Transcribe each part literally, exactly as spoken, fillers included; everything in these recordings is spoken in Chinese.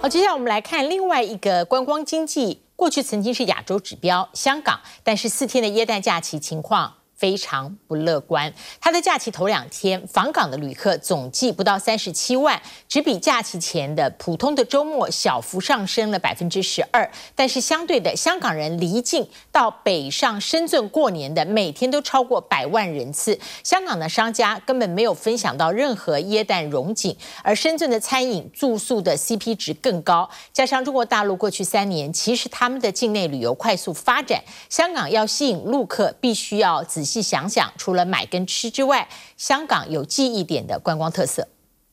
好，接下来我们来看另外一个观光经济，过去曾经是亚洲指标香港，但是四天的耶诞假期情况非常不乐观。它的假期头两天，访港的旅客总计不到三十七万，只比假期前的普通的周末小幅上升了百分之十二。但是相对的，香港人离境到北上深圳过年的，每天都超过百万人次。香港的商家根本没有分享到任何耶诞荣景，而深圳的餐饮、住宿的 C P 值更高。加上中国大陆过去三年，其实他们的境内旅游快速发展，香港要吸引陆客，必须要仔细想想，除了买跟吃之外，香港有记忆点的观光特色。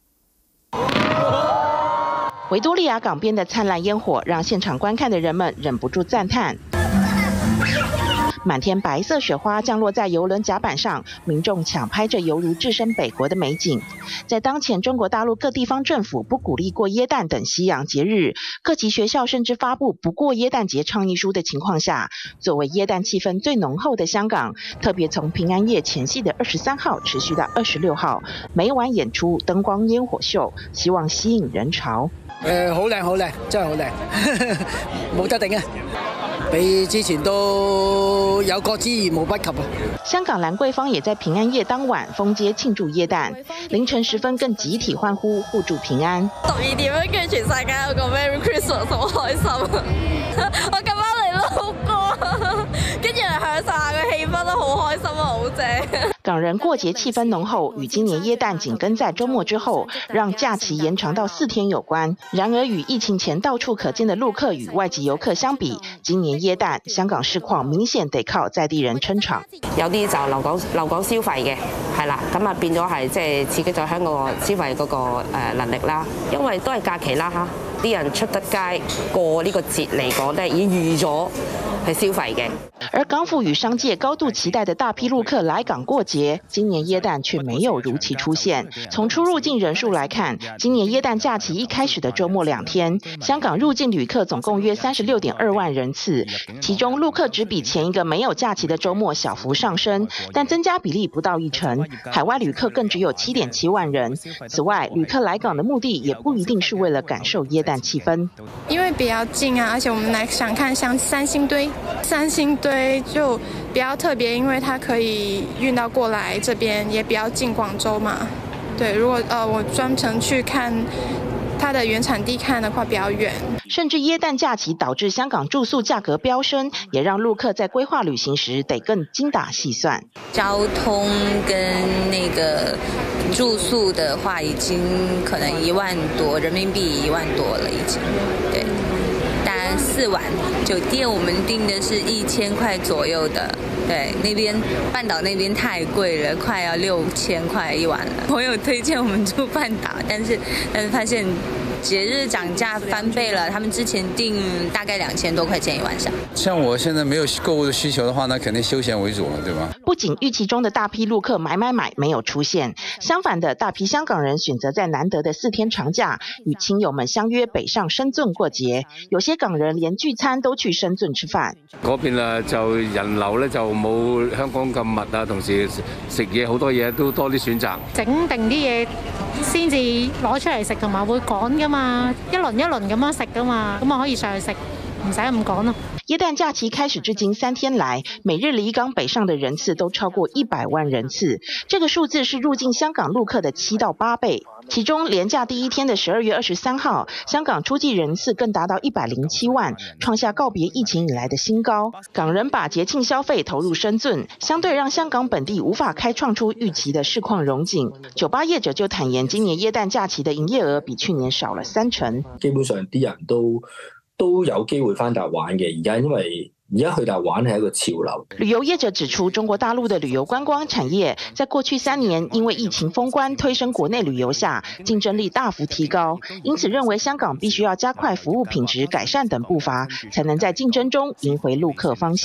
维多利亚港边的灿烂烟火，让现场观看的人们忍不住赞叹。满天白色雪花降落在邮轮甲板上，民众抢拍着犹如置身北国的美景。在当前中国大陆各地方政府不鼓励过耶诞等西洋节日，各级学校甚至发布不过耶诞节倡议书的情况下，作为耶诞气氛最浓厚的香港，特别从平安夜前夕的二十三号持续到二十六號，每晚演出燈光煙火秀，希望吸引人潮。 誒，好靚好靚，真係好靚，冇得頂啊！比之前都有過之而無不及啊！ 香港蘭桂坊也在平安夜當晚封街慶祝耶誕，凌晨時分更集體歡呼互助平安。 十二點樣，跟住全世界有個 Merry Christmas， 好開心啊！我今晚嚟到好歌，跟住享受下個氣氛都好開心啊，好正！ 港人過節氣氛濃厚，與今年耶誕緊跟在週末之後，讓假期延長到四天有關。然而與疫情前到處可見的陸客與外籍遊客相比，今年耶誕香港市況明顯得靠在地人撐場。 有啲就留港留港消費嘅，係啦，咁啊變咗係即係刺激咗香港消費嗰個誒能力啦。因為都係假期啦嚇，啲人出得街過呢個節嚟講咧，已經預咗係消費嘅。 而港府與商界高度期待的大批陸客來港過節，今年耶誕卻沒有如期出現。從出入境人數來看，今年耶誕假期一開始的週末兩天，香港入境旅客總共約三十六點二萬人次，其中陸客只比前一個沒有假期的週末小幅上升，但增加比例不到一成。海外旅客更只有七點七萬人。此外，旅客來港的目的也不一定是為了感受耶誕氣氛， 因為比較近啊，而且我們來想看像三星堆，三星堆就比較特別，因為它可以運到過來這邊，也比較近廣州嘛。對，如果呃我專程去看它的原產地看的話，比較遠。 甚至耶誕假期導致香港住宿價格飆升，也讓陸客在規劃旅行時得更精打細算。 交通跟那個住宿的話，已經可能一萬多人民幣，一萬多了已經。對。四晚酒店我們訂的是一千塊左右的，對，那邊半島那邊太貴了，快要六千塊一晚了。朋友推薦我們住半島，但是但是發現節日漲價翻倍了，他們之前訂大概兩千多塊錢一晚上。 像我現在沒有購物的需求的話，那肯定休閒為主了，對吧？ 不僅預期中的大批陸客買買買沒有出現，相反的，大批香港人選擇在難得的四天長假與親友們相約北上深圳過節，有些港人連聚餐都去深圳吃飯。 嗰邊啊就人流咧就冇香港咁密啊，同時食嘢好多嘢都多啲選擇。 整定啲嘢先至攞出嚟食，同埋會趕噶嘛，一輪一輪咁樣食噶嘛，咁啊可以上去食，唔使咁趕咯。 耶誕假期開始至今三天來，每日離港北上的人次都超過一百萬人次，這個數字是入境香港陸客的七到八倍。其中連假第一天的十二月二十三號，香港出境人次更達到一百零七萬，創下告別疫情以來的新高。港人把節慶消費投入深圳，相對讓香港本地無法開創出預期的市況榮景。酒吧業者就坦言，今年耶誕假期的營業額比去年少了三成。 基本上啲人都都有機會返大玩嘅，而家因為而家去大玩係一個潮流。 旅遊業者指出，中國大陸的旅遊觀光產業在過去三年因為疫情封關推升國內旅遊下，競爭力大幅提高，因此認為香港必須要加快服務品質改善等步伐，才能在競爭中贏回陸客芳心。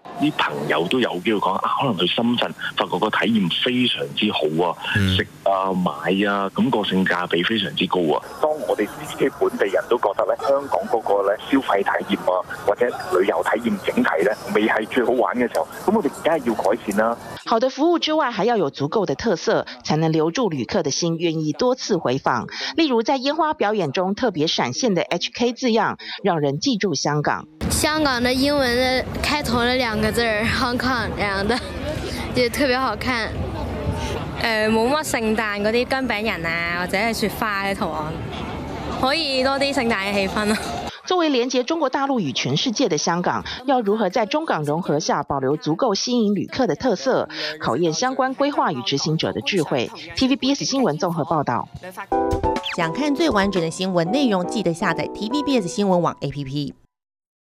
啲朋友都有機會講啊，可能去深圳發覺個體驗非常之好啊，嗯、食啊買啊，咁、個性價比非常之高啊。當我哋自己本地人都覺得咧，香港嗰個咧消費體驗啊，或者旅遊體驗整體咧，未係最好玩嘅時候，咁我哋而家要改善啦。 好的服務之外，還要有足夠的特色，才能留住旅客的心，願意多次回訪。例如在煙花表演中特別閃現的 H K 字樣，讓人記住香港。 香港的英文的開頭的兩個字 Hong Kong 這樣的，就特別好看。誒冇乜聖誕嗰啲薑餅人啊，或者係雪花嘅圖案，可以多啲聖誕嘅氣氛咯。 作為連接中國大陸與全世界的香港，要如何在中港融合下保留足夠吸引旅客的特色，考驗相關規劃與執行者的智慧。T V B S 新聞綜合報道。 想看最完整的新聞內容，記得下載 T V B S 新聞網 A P P。